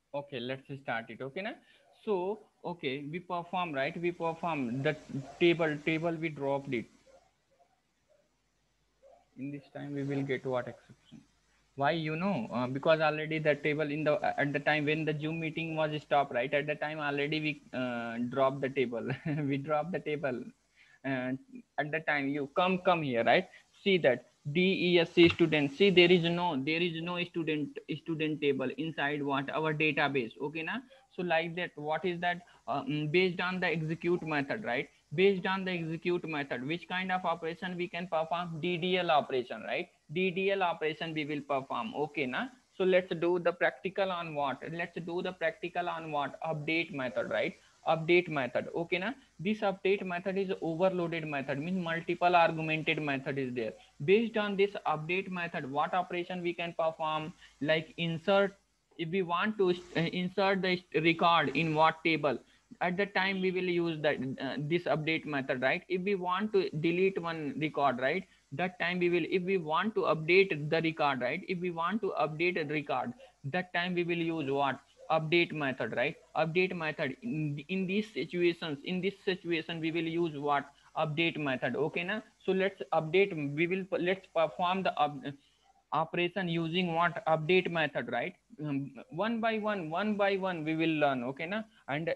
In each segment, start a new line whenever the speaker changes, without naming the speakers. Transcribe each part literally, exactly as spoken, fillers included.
Okay, let's start it. Okay, na? So, okay, we perform, right? We perform the table, table we dropped it. In this time, we will get what exception? Why, you know? Uh, because already the table in the at the time when the Zoom meeting was stopped, right? At the time already we uh, dropped the table. We dropped the table. And at the time you come come here, right? See that D E S C student. See, there is no there is no student student table inside what our database. Okay, na? So like that, what is that? Um, based on the execute method, right? Based on the execute method, which kind of operation we can perform? D D L operation, right? D D L operation we will perform. Okay, na? So let's do the practical on what? Let's do the practical on what? Update method, right? Update method. Okay, na? This update method is overloaded method, means multiple argumented method is there. Based on this update method, what operation we can perform? Like insert, if we want to uh, insert the record in what table, at the time we will use that uh, this update method, right? If we want to delete one record, right, that time we will, if we want to update the record, right, if we want to update a record, that time we will use what? Update method, right? Update method. In, in these situations, in this situation we will use what? Update method. Okay, na? So let's update, we will, let's perform the up, operation using what? Update method, right? Um, one by one, one by one we will learn. Okay, na? And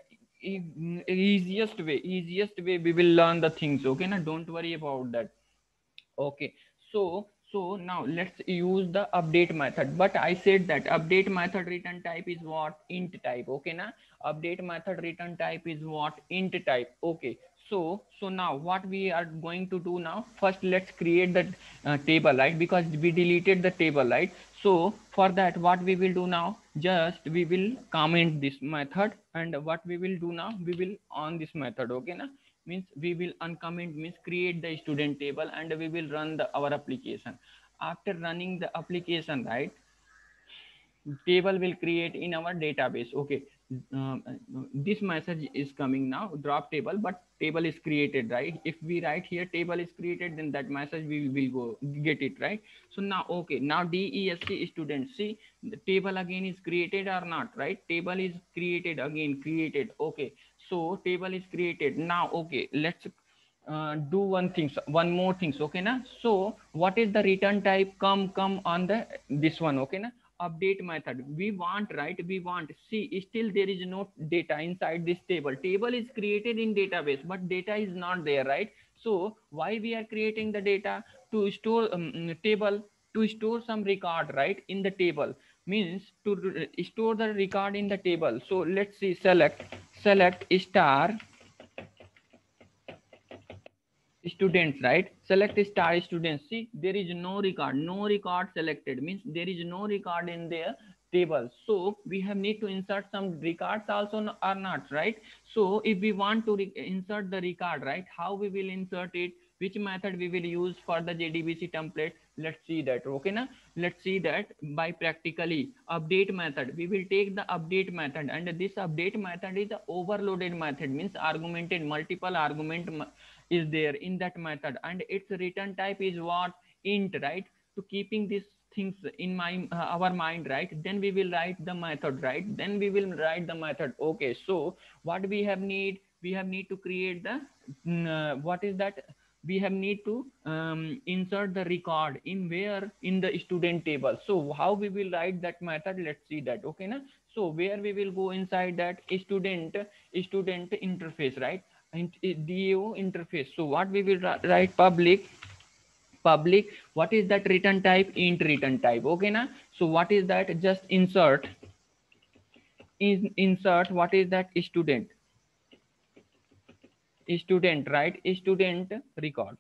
e- easiest way, easiest way we will learn the things. Okay, na? Don't worry about that. Okay, so so now let's use the update method. But I said that update method return type is what? Int type. Okay, na? Update method return type is what? Int type. Okay, so so now what we are going to do now? First, let's create the uh, table, right? Because we deleted the table, right? So for that, what we will do now? Just we will comment this method, and what we will do now? We will on this method. Okay, na? Means we will uncomment, means create the student table, and we will run the our application. After running the application, right, table will create in our database. Okay, um, this message is coming now, drop table, but table is created, right? If we write here table is created, then that message we will go get it, right? So now, okay, now desc student, see, the table again is created or not, right? Table is created, again created. Okay, so table is created now. Okay, let's uh, do one things, one more things. Okay, na? So what is the return type? Come come on the this one. Okay, na? Update method we want, right? We want, see, still there is no data inside this table. Table is created in database, but data is not there, right? So why we are creating the data? To store um, mm, table, to store some record, right, in the table, means to r- store the record in the table. So let's see, select select star students, right? Select star students. See, there is no record, no record selected, means there is no record in their table. So we have need to insert some records also, or not, right? So if we want to insert the record, right, how we will insert it? Which method we will use for the J D B C template? Let's see that. Okay, na? Let's see that by practically update method. We will take the update method, and this update method is a overloaded method, means argumented, multiple argument is there in that method, and its return type is what? Int, right? To keeping these things in my uh, our mind, right, then we will write the method, right? Then we will write the method. Okay, so what we have need? We have need to create the mm, uh, what is that? We have need to um, insert the record in where? In the student table. So how we will write that method? Let's see that. Okay, na? So where we will go inside that student student interface, right? D O interface. So what we will write? Public, public. What is that return type? Int return type. Okay, na? So what is that? Just insert, in insert. What is that? Student, student, right? Student record.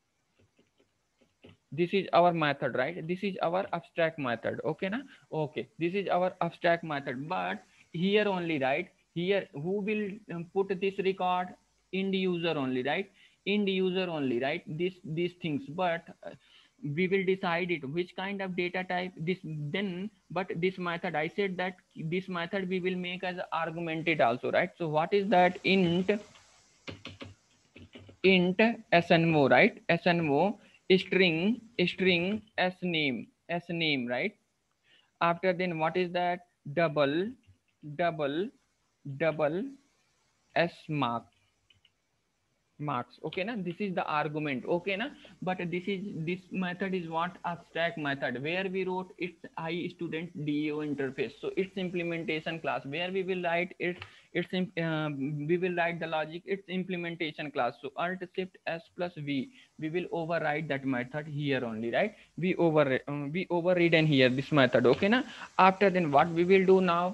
This is our method, right? This is our abstract method. Okay, na? Okay, this is our abstract method. But here only, right? Here who will um, put this record? End user only, right? End user only, right? This these things. But uh, we will decide it which kind of data type this then. But this method, I said that this method we will make as argumented also, right? So what is that? Int, int snmo, right? Snmo string, string s name, s name, right? After then what is that? Double, double double s mark marks. Okay na, this is the argument. Okay na, but this is this method is what abstract method where we wrote its I student D A O interface. So its implementation class where we will write it its uh, we will write the logic its implementation class. So alt shift s plus v, we will override that method here only, right? We over um, we override and here this method. Okay na, after then what we will do now,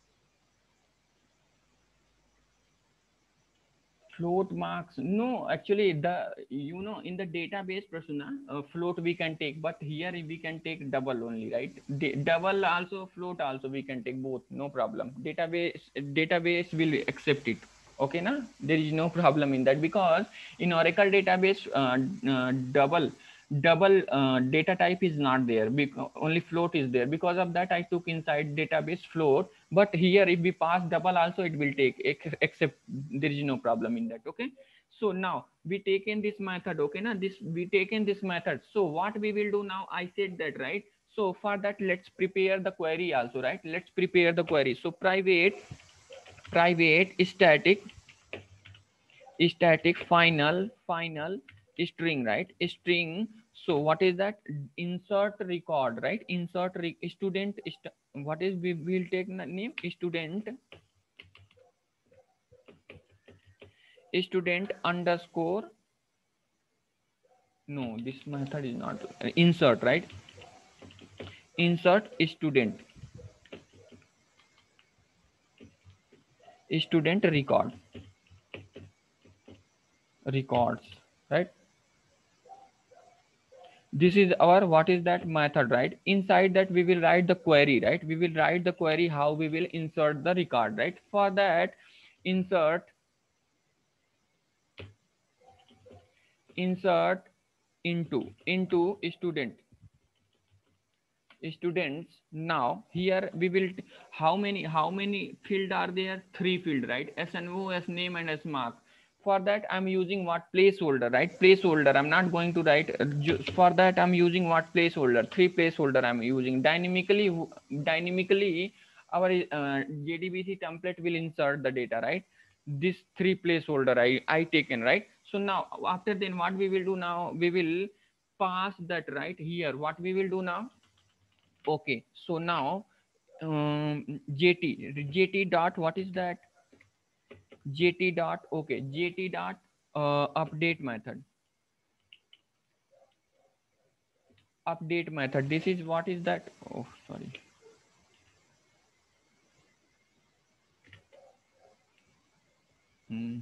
float marks, no, actually the, you know, in the database Prasanna, uh, float we can take, but here we can take double only, right? D- double also, float also we can take both, no problem. Database database will accept it. Okay na, there is no problem in that, because in Oracle database uh, uh, double double uh, data type is not there, because only float is there. Because of that I took inside database float, but here if we pass double also it will take, except there is no problem in that. Okay, so now we taken this method. Okay now, this we taken this method. So what we will do now, I said that, right? So for that let's prepare the query also, right? Let's prepare the query. So private private static static final final string, right? String. So what is that? Insert record, right? Insert re student st what is, we will take the name student student underscore, no, this method is not insert, right? Insert student student record records, right? This is our, what is that method, right? Inside that we will write the query, right? We will write the query how we will insert the record, right? For that, insert insert into into student students. Now here we will, how many how many field are there? Three field, right? SNO, S name and S mark. For that I'm using what? Placeholder, right? Placeholder, I'm not going to write uh, for that I'm using what? Placeholder. Three placeholder I'm using. Dynamically dynamically our uh, J D B C template will insert the data, right? This three placeholder i i taken, right? So now after then what we will do now, we will pass that, right? Here what we will do now, okay, so now um, jt jt dot, what is that? Jt dot, okay, jt dot uh, update method update method. This is, what is that? Oh, sorry. Hmm.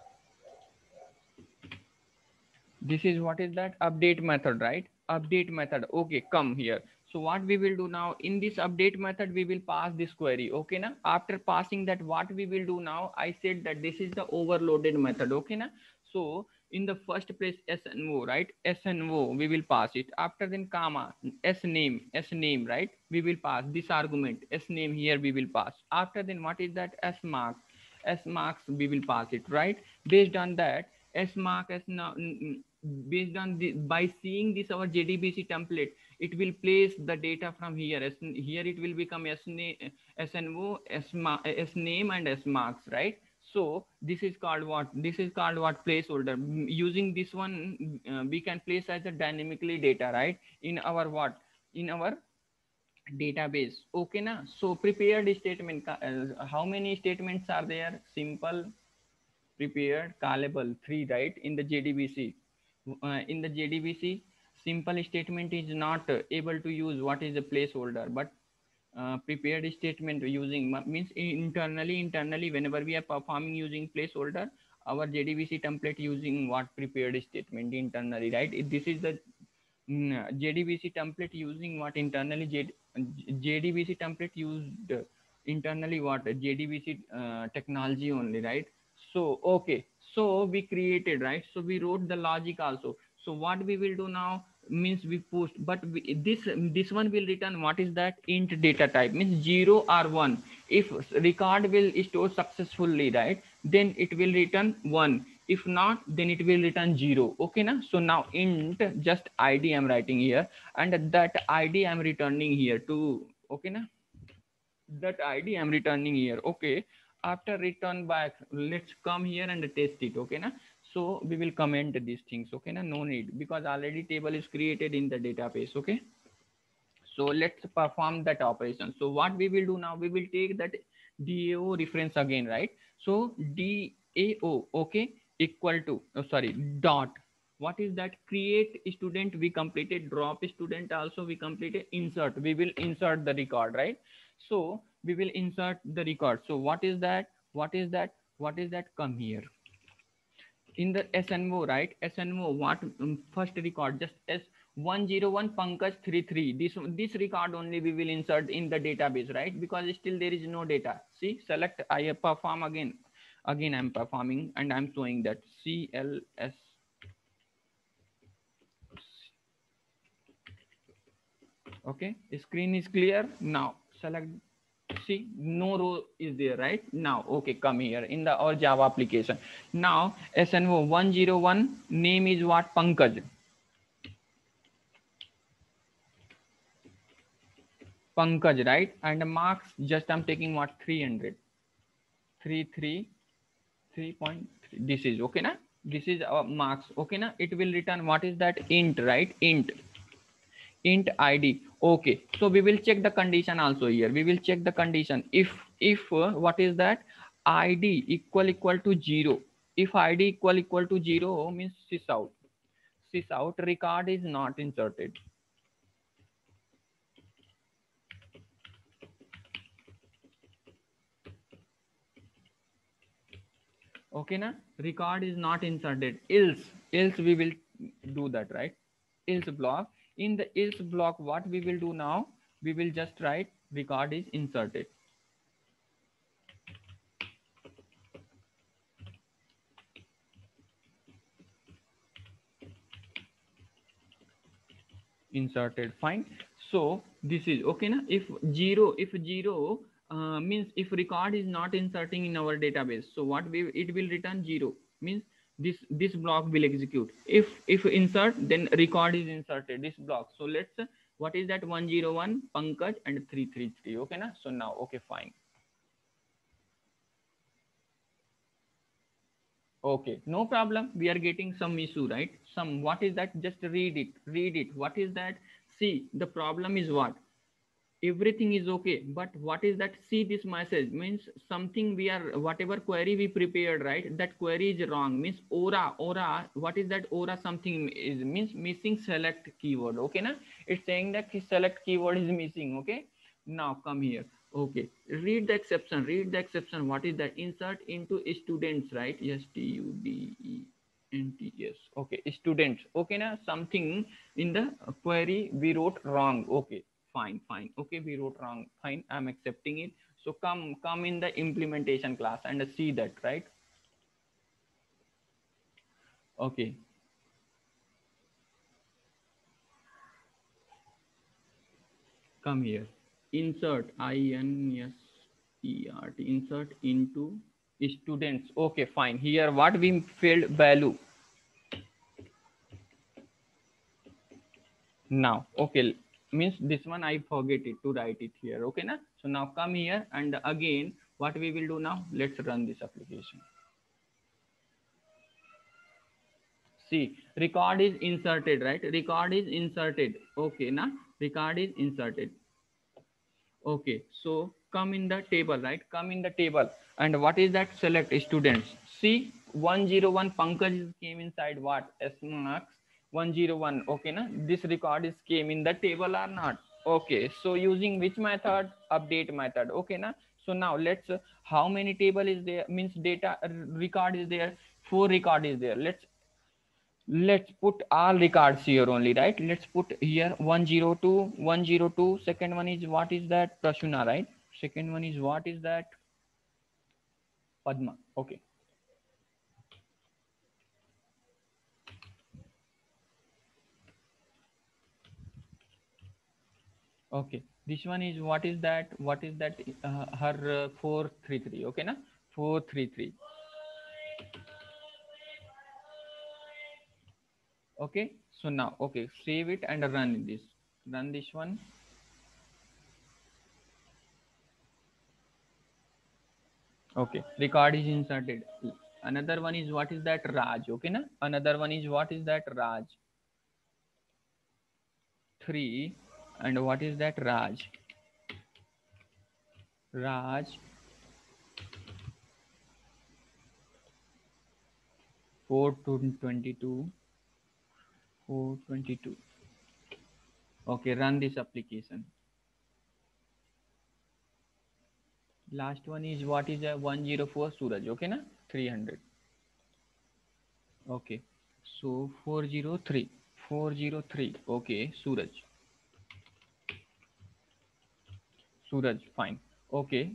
This is, what is that? Update method, right? Update method. Okay, come here. So what we will do now, in this update method we will pass this query. Okay na, after passing that what we will do now, I said that this is the overloaded method. Okay na, so in the first place SNO, right? SNO we will pass it. After then comma S name, S name, right? We will pass this argument S name, here we will pass. After then what is that? S mark, S marks we will pass it, right? Based on that S mark, as now based on the, by seeing this our J D B C template, it will place the data from here. As here it will become S name, S N O, S, S name and S marks, right? So this is called what? This is called what? Placeholder. Using this one, uh, we can place as a dynamically data, right? In our what? In our database. Okay na, so prepared statement, uh, how many statements are there? Simple, prepared, callable, three, right? In the J D B C, uh, in the J D B C simple statement is not uh, able to use what is a placeholder, but uh, prepared statement using means internally internally whenever we are performing using placeholder, our J D B C template using what? Prepared statement internally, right? This is the mm, J D B C template using what? Internally J, JDBC template used internally what? J D B C uh, technology only, right? So okay, so we created, right? So we wrote the logic also. So what we will do now means we post, but we, this this one will return, what is that? Int data type, means zero or one. If record will store successfully, right, then it will return one. If not, then it will return zero. Okay na, so now int just id I'm writing here, and that id I'm returning here to. Okay na, that id I'm returning here. Okay, after return back, let's come here and test it. Okay na, so we will comment these things. Okay na, no need, because already table is created in the database. Okay, so let's perform that operation. So what we will do now, we will take that dao reference again, right? So dao, okay, equal to, oh, sorry, dot, what is that? Create student we completed, drop student also we completed, insert, we will insert the record, right? So we will insert the record. So what is that, what is that, what is that? Come here in the S N O, right? S N O, what, um, first record, just S one zero one Pankaj thirty-three. This this record only we will insert in the database, right? Because still there is no data. See, select, I perform again. Again, I'm performing and I'm showing that C L S. Okay, screen is clear now. Select. See, no row is there, right? Now, okay, come here in the our Java application. Now S N O one zero one name is what? Pankaj. Pankaj, right? And the marks, just I'm taking what? three hundred. three, three, three point three. This is okay na? This is our marks. Okay na? It will return what is that? Int, right? Int. Int id. Okay. So we will check the condition also here. We will check the condition. If if uh, what is that? Id equal equal to zero. If id equal equal to zero means sys out. Sys out, record is not inserted. Okay na, record is not inserted, else else we will do that, right? Else block, in the else block what we will do now, we will just write record is inserted. Inserted, fine. So this is okay na. If zero, if zero uh, means if record is not inserting in our database, so what we, it will return zero, means this this block will execute. If if insert, then record is inserted, this block. So let's, what is that? One zero one Pankaj and three three three. Okay na. So now, okay, fine. Okay, no problem. We are getting some issue, right? Some, what is that? Just read it, read it. What is that? See, the problem is what? Everything is okay, but what is that? See, this message means something, we are, whatever query we prepared, right? That query is wrong, means aura, aura, what is that? Aura something is, means missing select keyword. Okay na, it's saying that select keyword is missing. Okay, now come here. Okay, read the exception, read the exception. What is that? Insert into students, right? Yes, T U D E N T S. Okay, students. Okay na, something in the query we wrote wrong. Okay, fine, fine. Okay, we wrote wrong, fine, I'm accepting it. So come come in the implementation class and see that, right? Okay, come here. Insert, I N S E R T, insert into students. Okay, fine. Here what we filled? Value. Now, okay, means this one I forget it to write it here. Okay na. So now come here and again what we will do now, let's run this application. See, record is inserted, right? Record is inserted. Okay na, record is inserted. Okay, so come in the table, right? Come in the table, and what is that? Select students. See, one zero one Pankaj came inside what? S marks one zero one. Okay na, this record is came in the table or not? Okay, so using which method? Update method. Okay na. So now let's, uh, how many table is there? Means data, uh, record is there. Four record is there. Let's let's put all records here only, right? Let's put here one zero two, one zero two. Second one is, what is that? Prashuna, right? Second one is, what is that? Padma. Okay, okay, this one is, what is that? What is that? Uh, her, uh, four three three. Okay na, four three three. Okay, so now, okay, save it and run this, run this one. Okay, record is inserted. Another one is what is that Raj? Okay, na? Another one is what is that Raj? Three, and what is that Raj? Raj four twenty-two, four twenty-two. Okay, run this application. Last one is what is a one zero four Suraj? Okay, na? three hundred. Okay, so four zero three, four zero three. Okay, Suraj, Suraj, fine. Okay,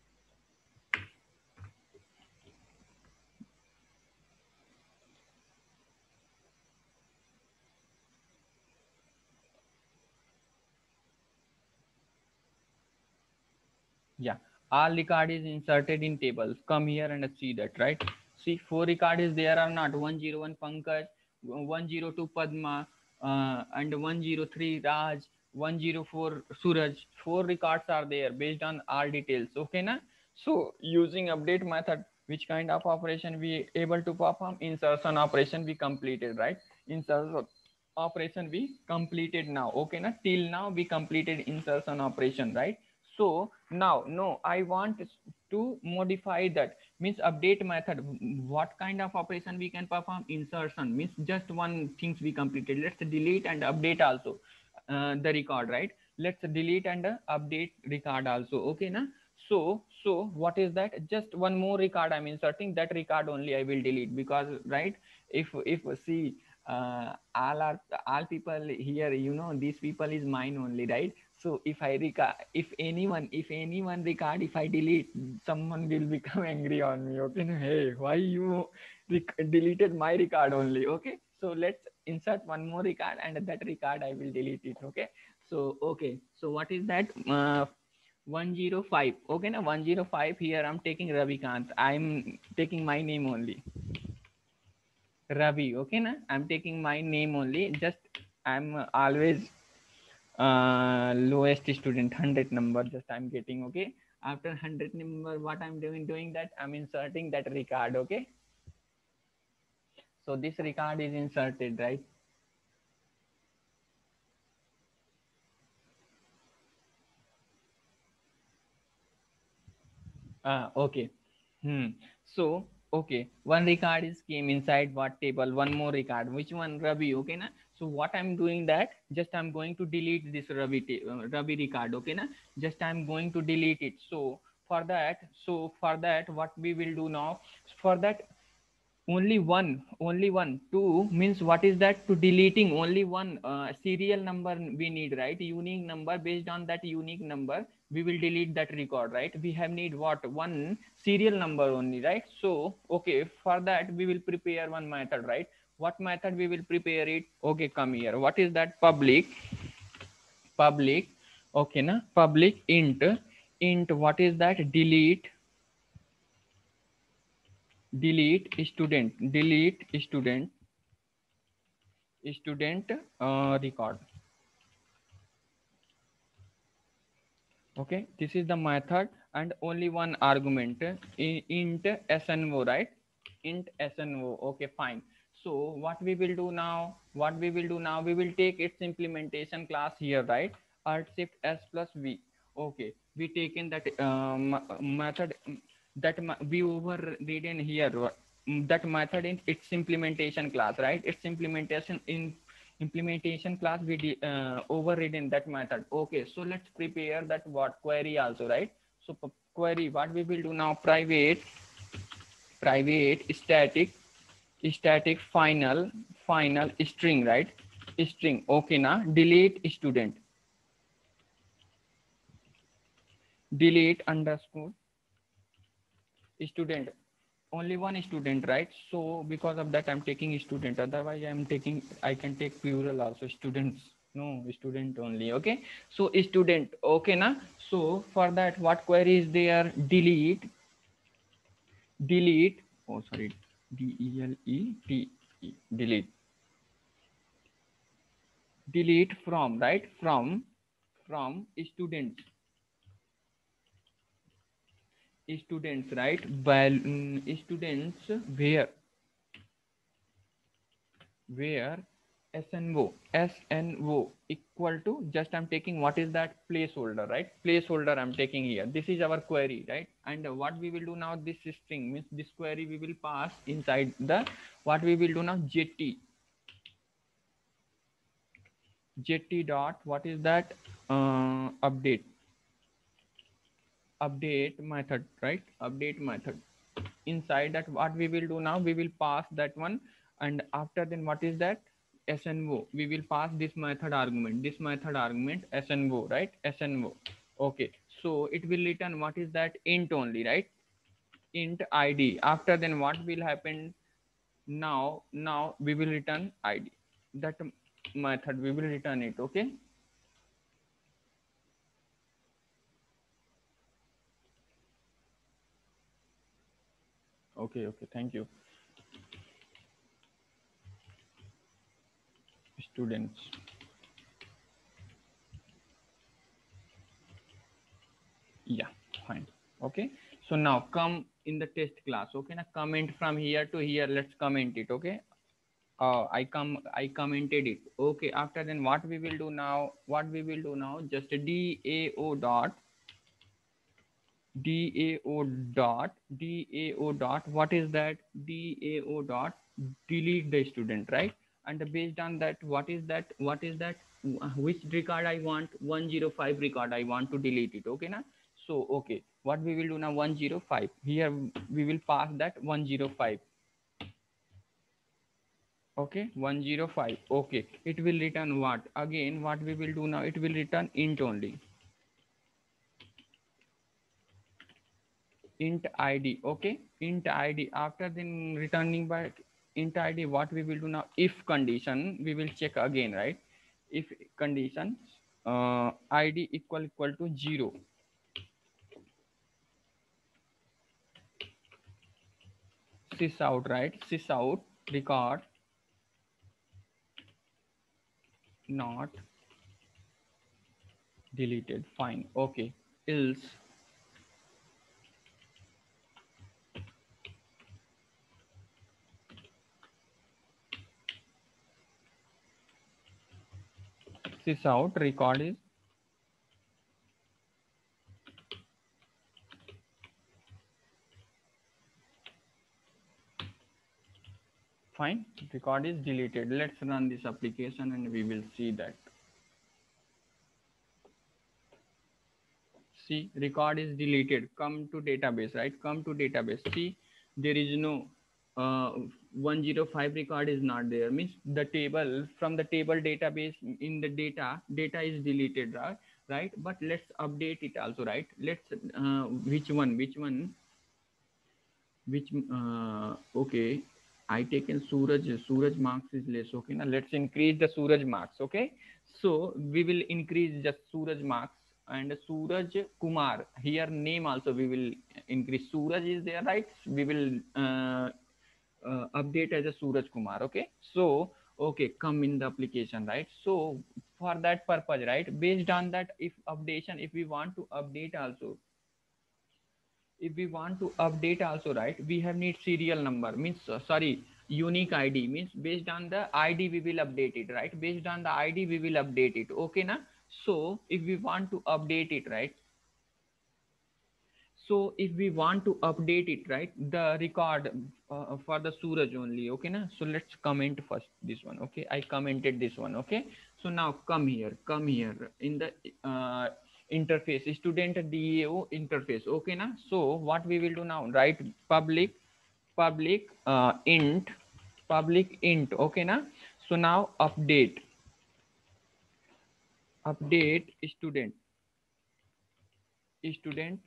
yeah, all record is inserted in tables. Come here and see that, right? See, four record is there or not? one zero one Pankaj, one zero two Padma, uh, and one zero three Raj, one zero four Suraj. Four records are there based on all details. Okay, na? So using update method, which kind of operation we able to perform? Insertion operation we completed, right? Insertion operation we completed now. Okay, na? Till now we completed insertion operation, right? So now, no, I want to modify that. Means update method. What kind of operation we can perform? Insertion means just one things we completed. Let's delete and update also uh, the record, right? Let's delete and uh, update record also. Okay, na? So, so what is that? Just one more record I'm inserting. That record only I will delete because, right? If if see uh, all are all people here, you know, these people is mine only, right? So if I record, if anyone, if anyone record, if I delete, someone will become angry on me. Okay, hey, why you rec- deleted my record only? Okay, so let's insert one more record, and that record I will delete it. Okay, so okay, so what is that? Uh, one zero five. Okay, now one zero five here. I'm taking Ravikant. I'm taking my name only. Ravi. Okay, na? I'm taking my name only. Just I'm always uh lowest student, one hundred number just I'm getting. Okay, after one hundred number, what I'm doing doing that I'm inserting that record. Okay, so this record is inserted, right? Ah, okay. Hmm. So, okay, one record is came inside what table, one more record. Which one? Ravi, okay, na? So what I'm doing that, just I'm going to delete this Ravi, uh, Ravi record, okay, na? Just I'm going to delete it. So for that, so for that, what we will do now, for that, only one, only one. Two means what is that? To deleting only one uh, serial number we need, right? Unique number. Based on that unique number we will delete that record, right? We have need what? One serial number only, right? So okay, for that we will prepare one method, right? What method we will prepare it? Okay, come here. What is that? Public, public, okay, na? Public int, int, what is that? Delete, delete student, delete student, student uh, record. Okay, this is the method, and only one argument, int snvo, right? Int snvo. Okay, fine. So what we will do now, what we will do now, we will take its implementation class here, right? Alt shift s plus v. Okay, we taken that um, method, that we overridden here, that method in its implementation class, right? Its implementation in implementation class we uh, overridden that method. Okay, so let's prepare that what query also, right? So query, what we will do now? Private, private static, static final, final string, right? String. Okay, now delete student, delete underscore student. Only one student, right? So because of that I'm taking student, otherwise I'm taking, I can take plural also, students. No, student only. Okay, so student. Okay, na? So for that, what query is there? Delete, delete, oh sorry, d e l e t e, delete, delete from, right? From, from student, students, right? Bal mm, students where where SNO SNO equal to, just I'm taking what is that placeholder, right? Placeholder I'm taking here. This is our query, right? And what we will do now, this string means this query we will pass inside the, what we will do now, jt jt dot, what is that, uh, update update method, right? Update method. Inside that, what we will do now, we will pass that one, and after then what is that, SNO, we will pass this method argument, this method argument SNO, right? SNO. Okay, so it will return what is that, int only, right? Int id. After then what will happen, now now we will return id, that method we will return it. Okay, okay, okay, thank you. Students, yeah, fine. Okay, so now come in the test class. Okay, now comment from here to here, let's comment it. Okay, uh, i come I commented it. Okay, after then what we will do now, what we will do now, just dao dot dao dot dao dot, what is that, dao dot delete the student, right? And based on that, what is that, what is that, which record I want, one oh five record I want to delete it. Okay now, so okay, what we will do now, one oh five, here we will pass that one oh five. Okay, one oh five. Okay, it will return what, again what we will do now, it will return int only, int id. Okay, int id. After then returning by int id, what we will do now, if condition we will check again, right? If condition, uh, id equal equal to zero, sys out, right? Sys out record not deleted, fine. Okay, else sys out record is fine, record is deleted. Let's run this application and we will see that. See, record is deleted. Come to database, right? Come to database. See, there is no uh, one oh five record is not there. Means the table, from the table database in the data, data is deleted, right? Right. But let's update it also, right? Let's uh, which one? Which one? Which uh, okay. I taken Suraj. Suraj marks is less. Okay. Now let's increase the Suraj marks. Okay. So we will increase just Suraj marks, and Suraj Kumar. Here name also we will increase. Suraj is there, right? We will uh, uh, update as a Suraj Kumar. Okay. So okay, come in the application, right? So for that purpose, right? Based on that, if updation, if we want to update also, if we want to update also, right, we have need serial number, means uh, sorry, unique id, means based on the id we will update it, right? Based on the id we will update it. Okay na? So if we want to update it, right, so if we want to update it, right, the record uh, for the Suraj only. Okay na? So let's comment first this one. Okay, I commented this one. Okay, so now come here, come here in the uh, interface, student dao interface. Okay na? So what we will do now, right, public public uh, int public int. Okay na? So now update update student student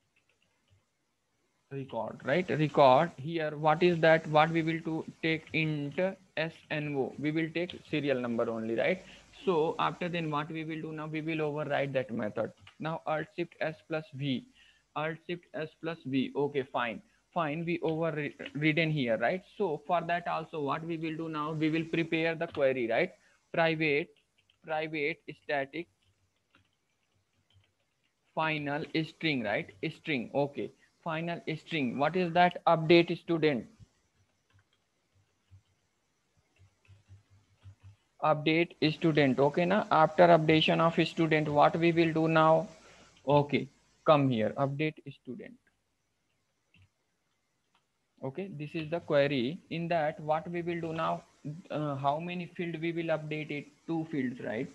record, right? Record here, what is that, what we will to take int SNO, we will take serial number only, right? So after then what we will do now, we will override that method. Now alt shift s plus v, alt shift s plus v. Okay, fine, fine, we overridden here, right? So for that also, what we will do now, we will prepare the query, right? Private private static final string, right? String. Okay, final string. What is that? Update student. Update student. Okay na, after updation of student, what we will do now? Okay, come here, update student. Okay, this is the query. In that, what we will do now? Uh, how many field we will update it? Two fields, right?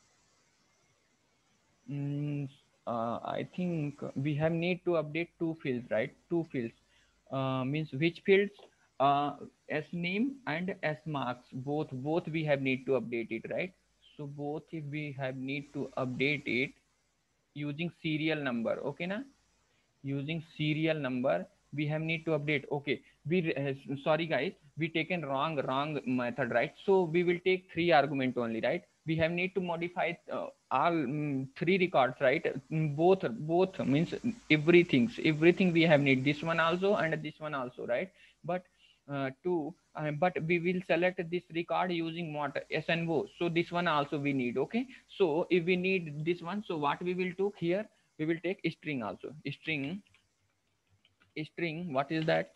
Mm, uh, I think we have need to update two fields, right? Two fields uh, means which fields? Uh, S name and S marks. Both both we have need to update it, right? So both if we have need to update it using serial number. Okay, na? Using serial number we have need to update. Okay, we uh, sorry guys, we taken wrong wrong method, right? So we will take three argument only, right? We have need to modify uh, all um, three records, right? Mm, both both means everything everything we have need, this one also and this one also, right? But uh, two uh, but we will select this record using what? S N O. So this one also we need. Okay, so if we need this one, so what we will do here? We will take string also. String, string, what is that?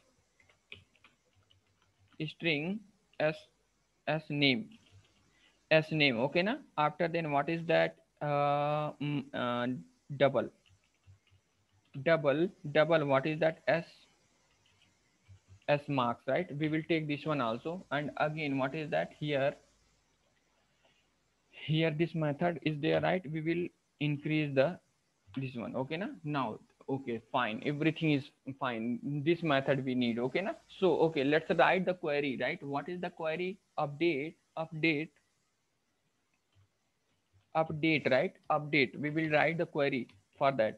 String as as name, as name. Okay na? After then what is that? Uh, mm, uh, double, double, double. What is that? S S marks, right? We will take this one also. And again, what is that? Here, here this method is there, right? We will increase the this one. Okay na? Now okay, fine, everything is fine. This method we need. Okay na? So okay, let's write the query, right? What is the query? Update, update, update, right? Update, we will write the query for that.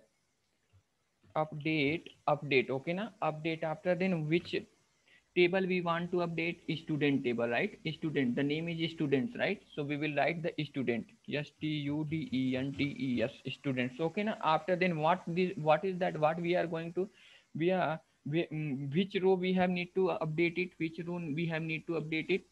Update, update. Okay na? Update. After then which table we want to update? Student table, right? Student, the name is students, right? So we will write the student, S T U D E N T E S, students. Okay na? After then what this, what is that? What we are going to, we are we, mm, which row we have need to update it? Which row we have need to update it?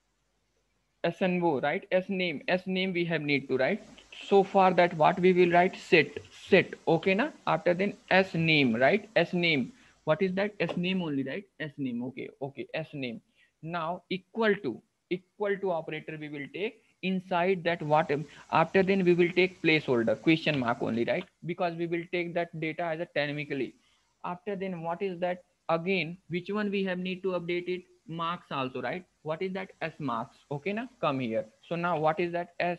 S N O, right? S name, S name we have need to write. So far that what we will write? Set, set. Okay na? After then S name, right? S name. What is that? S name only, right? S name. Okay, okay. S name. Now equal to, equal to operator we will take inside that. What after then we will take placeholder question mark only, right? Because we will take that data as a dynamically. After then what is that? Again, which one we have need to update it? Marks also, right? What is that? S marks. Okay na? Come here. So now what is that? S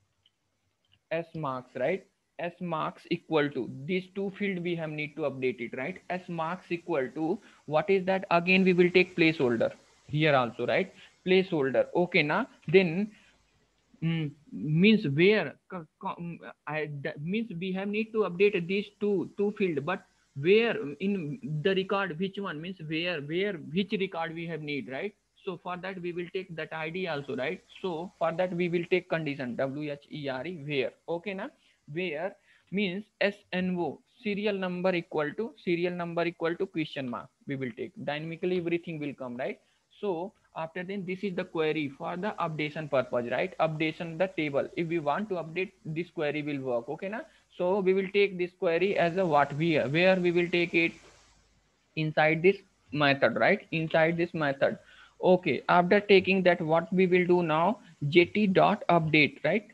S marks, right? S marks equal to these two field we have need to update it, right? S marks equal to what is that? Again we will take placeholder here also, right? Placeholder. Okay na? Then mm, means where co- co- mm, I, that means we have need to update these two two field, but where in the record, which one means where where which record we have need, right? So for that we will take that id also, right? So for that we will take condition w h e r e where. Okay na? Where means SNO, serial number equal to serial number equal to question mark we will take, dynamically everything will come, right? So after then this is the query for the updation purpose, right? Updation the table, if we want to update this query will work. Okay na? So we will take this query as a what? We where we will take it inside this method, right? Inside this method. Okay, after taking that what we will do now? Jt dot update, right?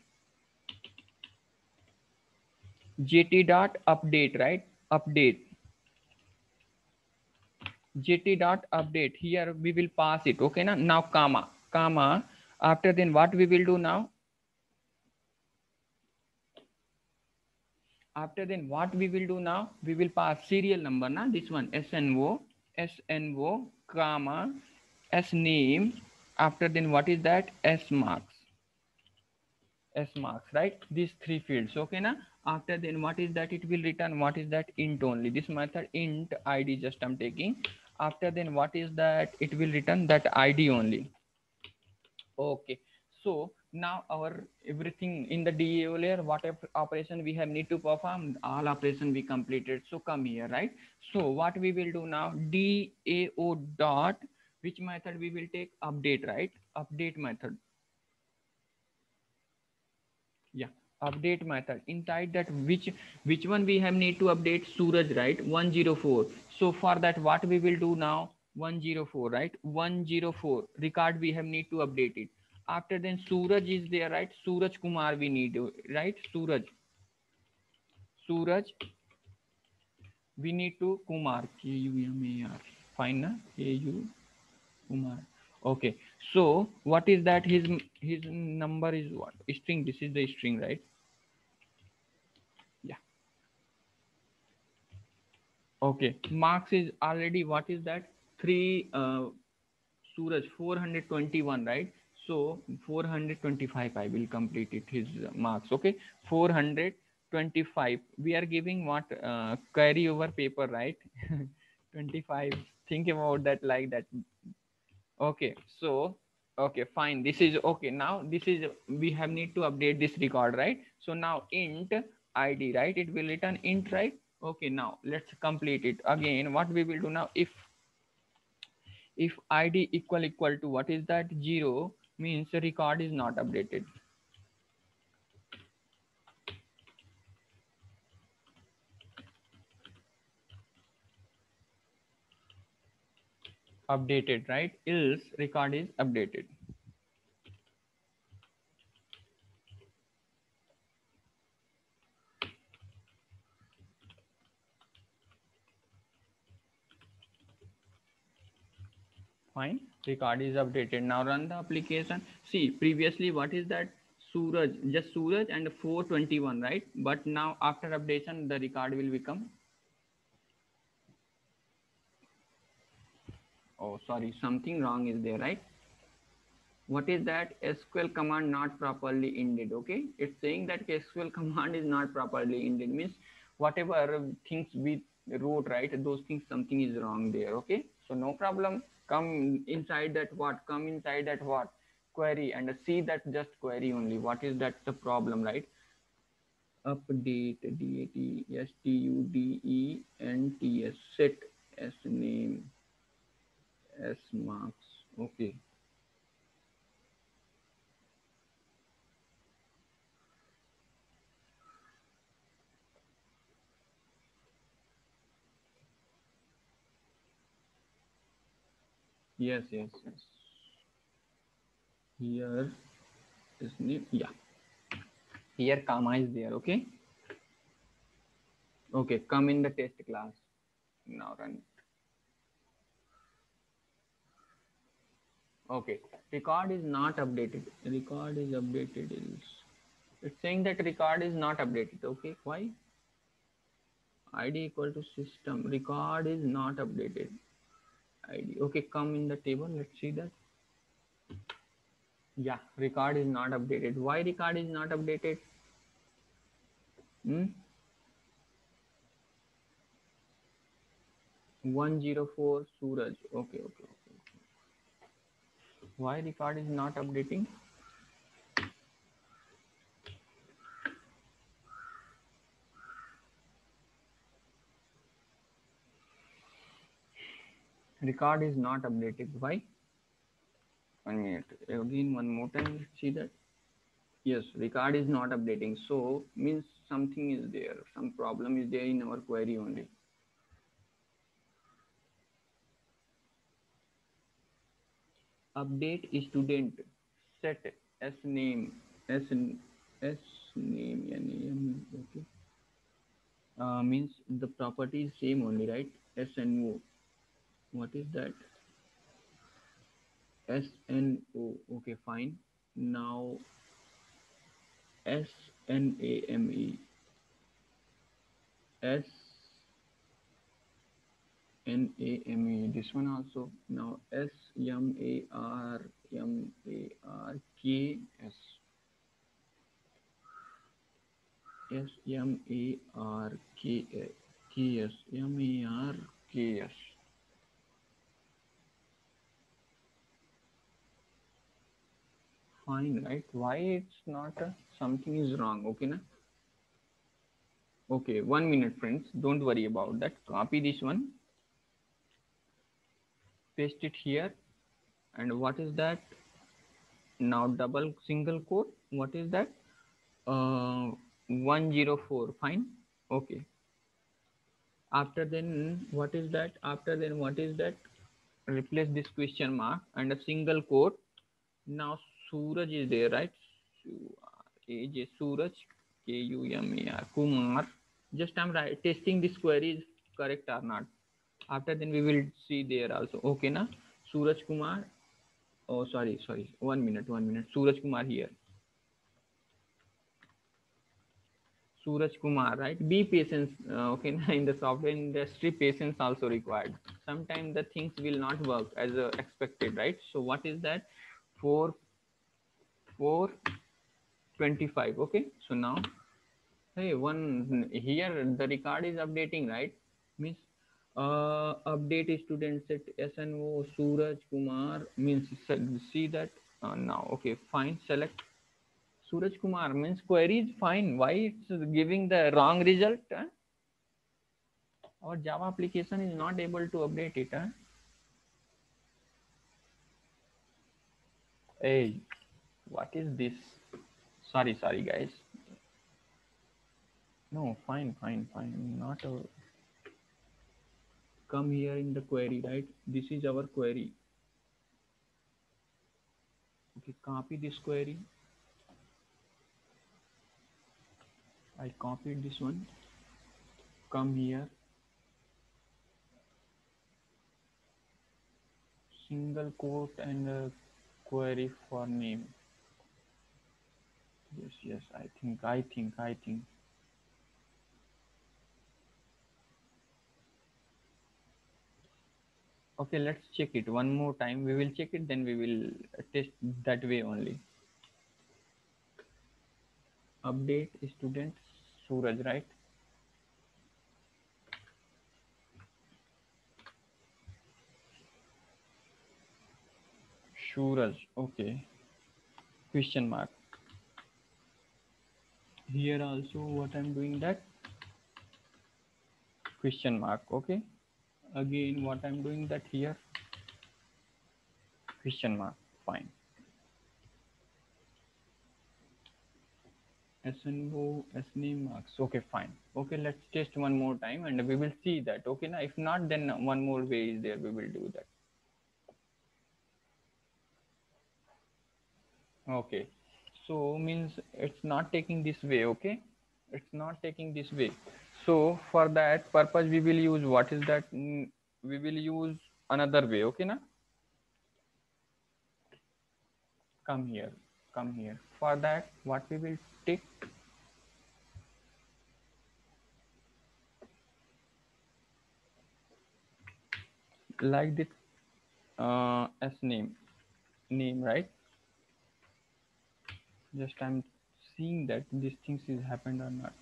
Jt dot update, right? Update, Jt dot update. Here we will pass it. Okay na? Now comma, comma. After then what we will do now? After then what we will do now? We will pass serial number na, this one SNO, SNO, comma, S name. After then what is that? S marks, S marks, right? These three fields. Okay na? After then what is that? It will return what is that? Int only. This method int id just I'm taking. After then what is that? It will return that id only. Okay, so now our everything in the D A O layer, whatever operation we have need to perform, all operation we completed. So come here, right? So what we will do now? D A O dot, which method we will take? Update, right? Update method. Yeah, update method. Inside that, which which one we have need to update? Suraj, right? one zero four. So for that, what we will do now? one zero four, right? one zero four record we have need to update it. After then Suraj is there, right? Suraj Kumar we need, right? Suraj. Suraj we need to Kumar, K U M A R. Fine, na? K U Kumar. Okay. So what is that? His his number is what? String. This is the string, right? Yeah. Okay. Marks is already, what is that? Three. Uh, Suraj four hundred twenty-one, right? So four hundred twenty-five I will complete it, his uh, marks. Okay. four hundred twenty-five. We are giving what, uh, carry over paper, right? twenty-five. Think about that like that. Okay. So okay, fine. This is okay. Now this is, we have need to update this record, right? So now int id, right? It will return int, right? Okay. Now let's complete it again. What we will do now? If if id equal equal to, what is that? Zero, means the record is not updated. Updated, right? Else record is updated. Fine. Record is updated. Now run the application. See, previously what is that? Suraj, just Suraj and four twenty-one, right? But now after updation, the record will become, oh sorry, something wrong is there, right? What is that? S Q L command not properly ended. Okay, it's saying that S Q L command is not properly ended, means whatever things we wrote, right, those things, something is wrong there. Okay, so no problem. Come inside that, what? Come inside that, what? Query, and see that just query only. What is that the problem, right? Update, D A T S T U D E N T S, set S name, S marks. Okay. Yes, yes, yes. Here is name. Yeah. Here comma is there. Okay. Okay. Come in the test class. Now run. Okay. Record is not updated. Record is updated. Is it's saying that record is not updated. Okay. Why? I D equal to system. Record is not updated. I D. Okay. Come in the table. Let's see that. Yeah. Record is not updated. Why record is not updated? Hmm? one zero four Suraj. Okay. Okay. Okay. Why record is not updating? Record is not updated. Why? One minute. Again, one more time. Let's see that. Yes, record is not updating. So means something is there. Some problem is there in our query only. Update student. Set S name. S S name. Name. Okay. Uh, means the property is same only, right? S N O. What is that? S N O. Okay, fine. Now S N A M E. S N A M E. This one also. Now S M A R M A R K S. S M A R K S. M A R K S. Fine, right? Why it's not a, something is wrong? Okay, na? Okay, one minute, friends. Don't worry about that. Copy this one, paste it here, and what is that? Now double single quote. What is that? uh, one zero four. Fine. Okay. After then, what is that? After then, what is that? Replace this question mark and a single quote. Now Suraj is there, right? Su- A J Suraj, K U M A R, Kumar. Just I'm right, testing this query is correct or not. After then we will see there also. Okay, na? Suraj Kumar. Oh, sorry, sorry. One minute, one minute. Suraj Kumar here. Suraj Kumar, right? Be patient. Uh, okay, in the software industry, patience also required. Sometimes the things will not work as uh, expected, right? So what is that? Four, four, twenty-five. Okay. So now, hey, one here the record is updating, right? Means uh, update student set S N O Suraj Kumar means see that uh, now. Okay, fine. Select Suraj Kumar means query is fine. Why it's giving the wrong result? Huh? Our Java application is not able to update it. Huh? Hey, what is this? Sorry, sorry, guys. No, fine, fine, fine. Not a, come here in the query, right? This is our query. Okay, copy this query. I copied this one. Come here. Single quote and a query for name. Yes, yes. I think, I think, I think. Okay, let's check it one more time. We will check it, then we will test that way only. Update student Suraj, right? Suraj, okay. Question mark. Here also, what I'm doing that question mark. Okay. Again, what I'm doing that here question mark. Fine. S N O S name marks. Okay, fine. Okay, let's test one more time and we will see that. Okay, now if not, then one more way is there. We will do that. Okay. So means it's not taking this way. Okay, it's not taking this way. So for that purpose, we will use what is that? Mm, we will use another way. Okay, na? Come here. Come here. For that, what we will take like this uh, as name name right. Just I'm seeing that these things is happened or not.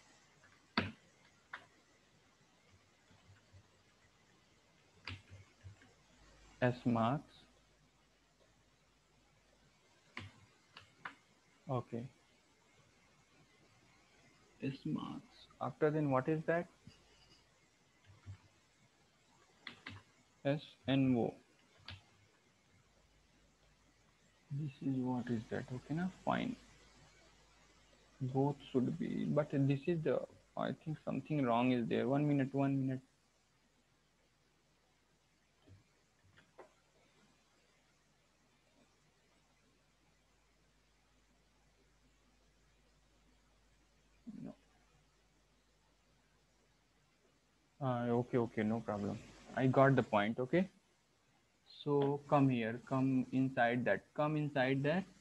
S marks. Okay. S marks. After then what is that? S N O. This is what is that? Okay, now fine. Both should be, but this is the. I think something wrong is there. One minute. One minute. No. Uh, okay. Okay. No problem. I got the point. Okay. So come here. Come inside that. Come inside that.